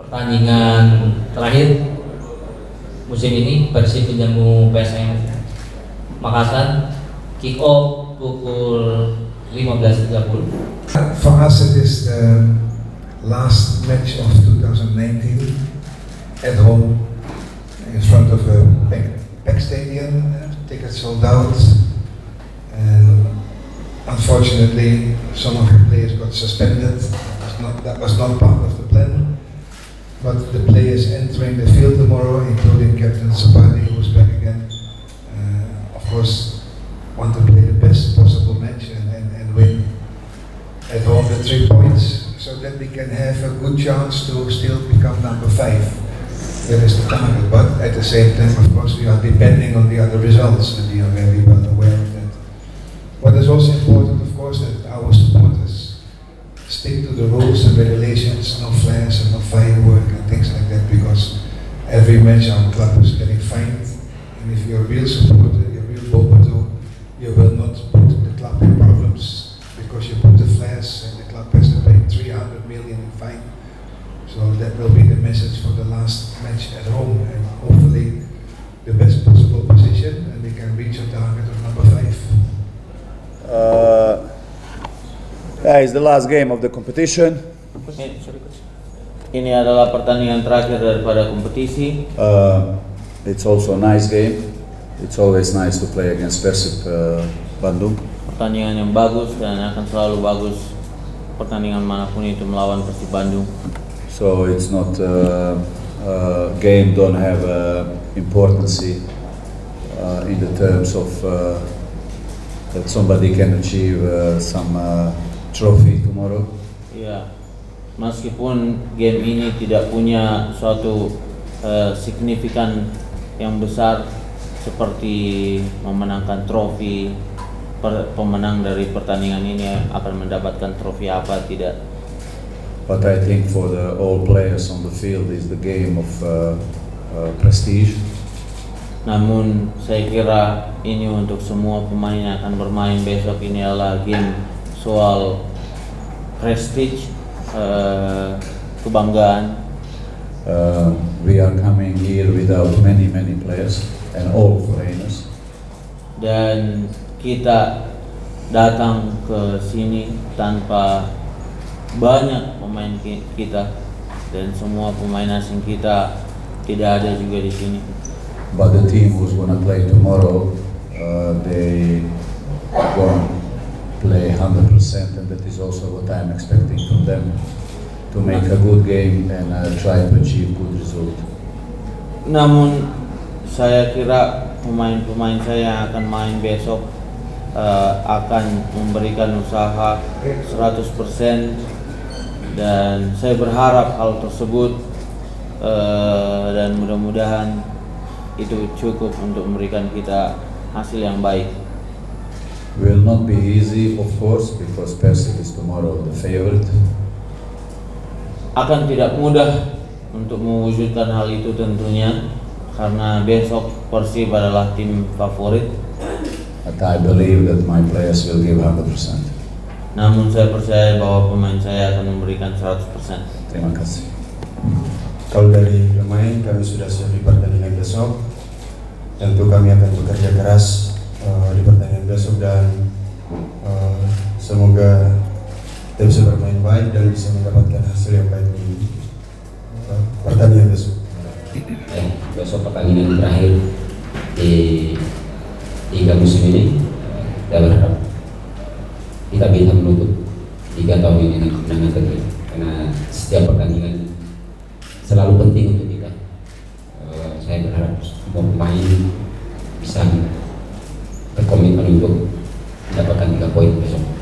pertandingan terakhir musim ini Persib menjamu PSM Makassar, kick off pukul 15.30. For us it is the last match of 2019 at home in front of a packed stadium, tickets sold out, and unfortunately some of the players got suspended. That was not part of the plan. But the players entering the field tomorrow, including Captain Sabadi, who's back again, of course want to play the best possible match and win at home the 3 points, so that we can have a good chance to still become number 5. That is the target, but at the same time, of course, we are depending on the other results, and we are very well aware of that. What is also important, of course, that our supporters stick to the rules and regulations, no flares and no firework and things like that, because every match our club is getting fined, and if you're a real supporter, you're a real Bobato, you will not put the club in problems because you put the flares and the club has to pay 300 million in fine. So that will be the message for the last match at home, and hopefully the best possible position, and we can reach a target of number 5. It's the last game of the competition. Ini adalah pertandingan terakhir daripada kompetisi. It's also a nice game. It's always nice to play against Persib Bandung. Pertandingan yang bagus dan akan selalu bagus pertandingan manapun itu melawan Persib Bandung. So it's not game don't have importance in the terms of that somebody can achieve some trophy tomorrow. Ya, meskipun game ini tidak punya suatu signifikan yang besar seperti memenangkan trofi, pemenang dari pertandingan ini akan mendapatkan trofi apa tidak. But I think for all players on the field is the game of prestige. Namun saya kira ini untuk semua pemain yang akan bermain besok, ini adalah game soal prestige, kebanggaan. We are coming here without many players and all foreigners. Dan kita datang ke sini tanpa banyak pemain kita, dan semua pemain asing kita tidak ada juga di sini. But the team who's gonna play tomorrow, they gonna play 100%, and that is also what I'm expecting from them, to make a good game and try to achieve good result. Namun saya kira pemain-pemain saya yang akan main besok akan memberikan usaha 100%, dan saya berharap hal tersebut dan mudah-mudahan itu cukup untuk memberikan kita hasil yang baik. Will not be easy, of course, because Persib is tomorrow the favorite. Akan tidak mudah untuk mewujudkan hal itu tentunya, karena besok Persib adalah tim favorit. But I believe that my players will give 100%. Namun saya percaya bahwa pemain saya akan memberikan 100%. Terima kasih. Kalau dari pemain, kami sudah siap di pertandingan besok. Tentu kami akan bekerja keras di pertandingan besok, dan semoga kita bisa bermain baik dan bisa mendapatkan hasil yang baik di pertandingan besok. Besok pertandingan terakhir di Liga musim ini, kita berharap kita bisa menutup 3 tahun ini dengan kemenangan tentunya, karena setiap pertandingan selalu penting untuk kita. Saya berharap semua pemain bisa berkomitmen untuk mendapatkan 3 poin besok.